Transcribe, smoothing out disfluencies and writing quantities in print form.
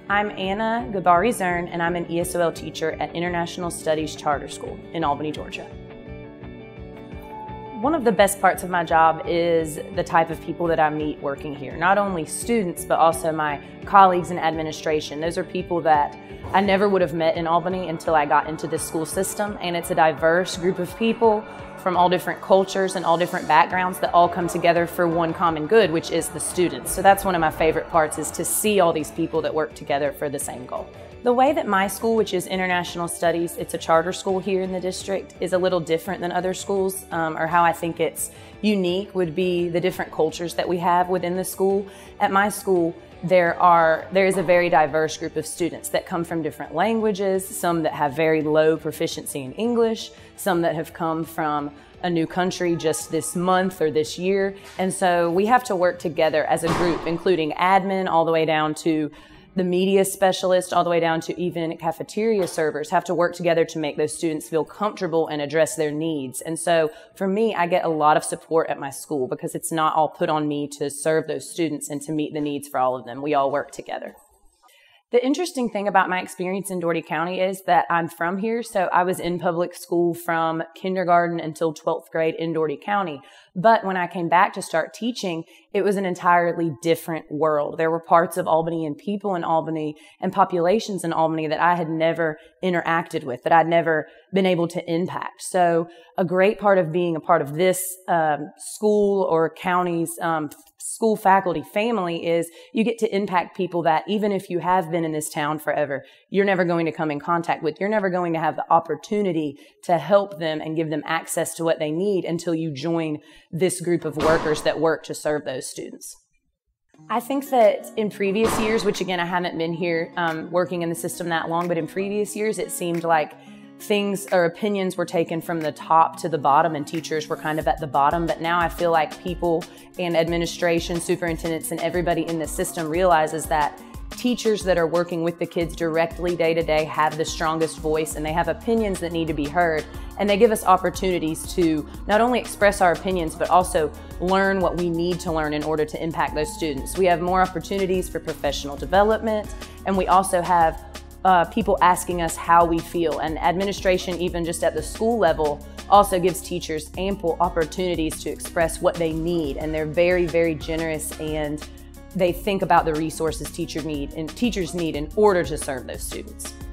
I'm Anna Gabari Zuern, and I'm an ESOL teacher at International Studies Charter School in Albany, Georgia. One of the best parts of my job is the type of people that I meet working here. Not only students, but also my colleagues in administration. Those are people that I never would have met in Albany until I got into this school system, and it's a diverse group of people from all different cultures and all different backgrounds that all come together for one common good, which is the students. So that's one of my favorite parts, is to see all these people that work together for the same goal. The way that my school, which is International Studies, it's a charter school here in the district, is a little different than other schools, or how I think it's unique would be the different cultures that we have within the school. At my school, there is a very diverse group of students that come from different languages, some that have very low proficiency in English, some that have come from a new country just this month or this year. And so we have to work together as a group, including admin all the way down to the media specialist, all the way down to even cafeteria servers, have to work together to make those students feel comfortable and address their needs. And so for me, I get a lot of support at my school because it's not all put on me to serve those students and to meet the needs for all of them. We all work together. The interesting thing about my experience in Dougherty County is that I'm from here, so I was in public school from kindergarten until 12th grade in Dougherty County. But when I came back to start teaching, it was an entirely different world. There were parts of Albany and people in Albany and populations in Albany that I had never interacted with, that I'd never been able to impact. So a great part of being a part of this school or county's school faculty family is you get to impact people that even if you have been in this town forever, you're never going to come in contact with. You're never going to have the opportunity to help them and give them access to what they need until you join this group of workers that work to serve those students. I think that in previous years, which again, I haven't been here working in the system that long, but in previous years, it seemed like things or opinions were taken from the top to the bottom and teachers were kind of at the bottom. But now I feel like people and administration, superintendents, and everybody in the system realizes that teachers that are working with the kids directly day to day have the strongest voice, and they have opinions that need to be heard. And they give us opportunities to not only express our opinions, but also learn what we need to learn in order to impact those students. We have more opportunities for professional development, and we also have people asking us how we feel. And administration, even just at the school level, also gives teachers ample opportunities to express what they need. And they're very, very generous, and they think about the resources teachers need in order to serve those students.